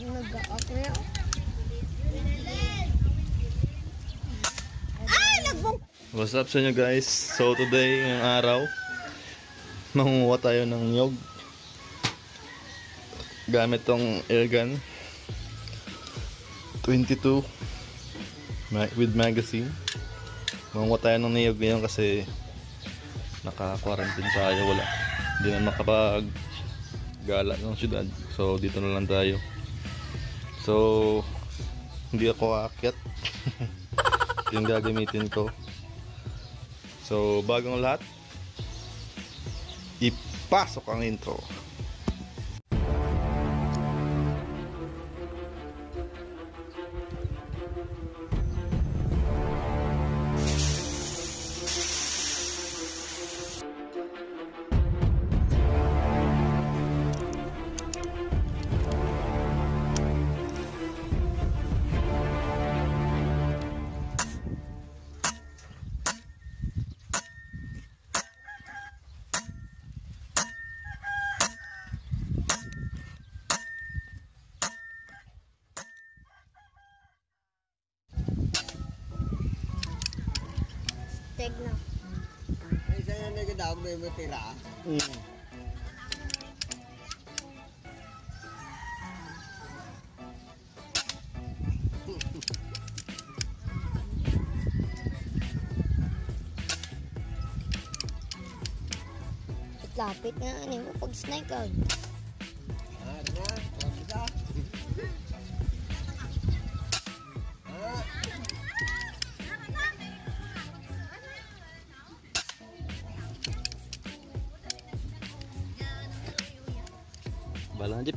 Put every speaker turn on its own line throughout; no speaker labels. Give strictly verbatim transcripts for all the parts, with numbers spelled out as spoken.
Nag-a-up na yun. Ay! Nagbong!
What's up sa inyo guys? So today, ngayong araw, mangunguha tayo ng nyog gamit tong airgun twenty-two with magazine. Mangunguha tayo ng nyog ngayon kasi naka-quarantine tayo, wala, hindi na makapag gala ng syudad, so dito na lang tayo. So hindi ako aakyat. Yung gagamitin ko. So bagong lahat, ipasok ang intro.
Teg na.
Ay, sa'yo na nagadaog may matira.
Mm.
Lapit nga ano mo pag snipe out.
Ah, na. Huwag isa. Ah.
Balang jeep.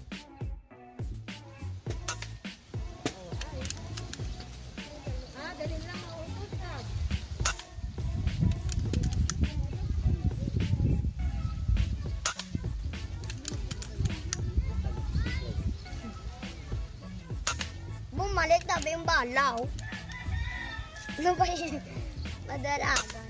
Ah, dali lang maubos ka. Bumalik tabi yung balaw. Ano ba yun? Madaragan.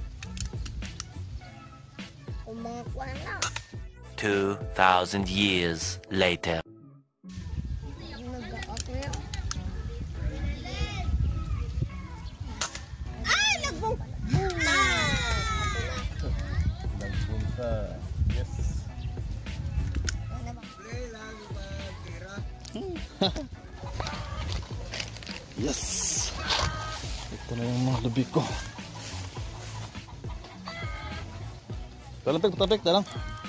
Kung mga kuwan lang.
Two thousand years later.
Nag-a-up na yun. Ay! Nagbong!
Nagbong ka. Yes.
Play lang yung matira.
Yes. Ito na yung mga lubi ko. Talapik, talapik, talang.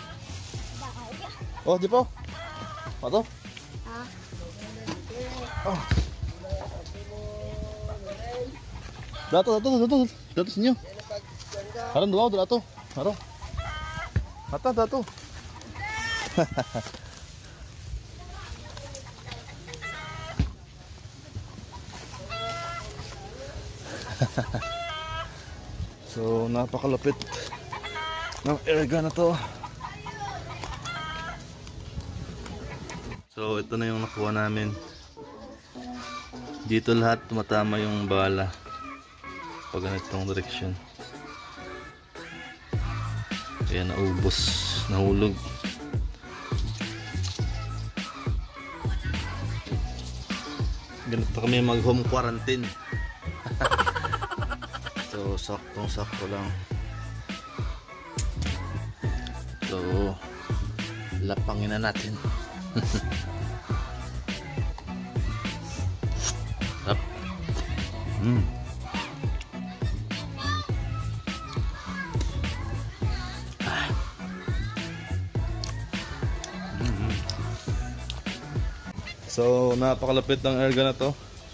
Oh, di po. Ano?
Ha?
Oh. Dato, dato, dato, dato sinyo. Harang dua, dato. Harang. Mata, dato. So, napakalapit ng airgun na to. So ito na yung nakuha namin. Dito lahat tumatama yung bala pag ganitong direksyon. Kaya naubos, nahulog. Ganito kami mag home quarantine. So saktong sakto lang. So lapangin na natin. Up. Mm. Ah. Mm-hmm. So napakalapit ng airgun na to.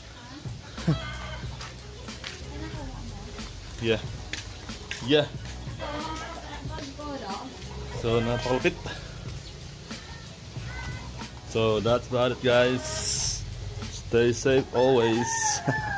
Yeah. Yeah. So napakalapit. So that's about it guys. Stay safe always.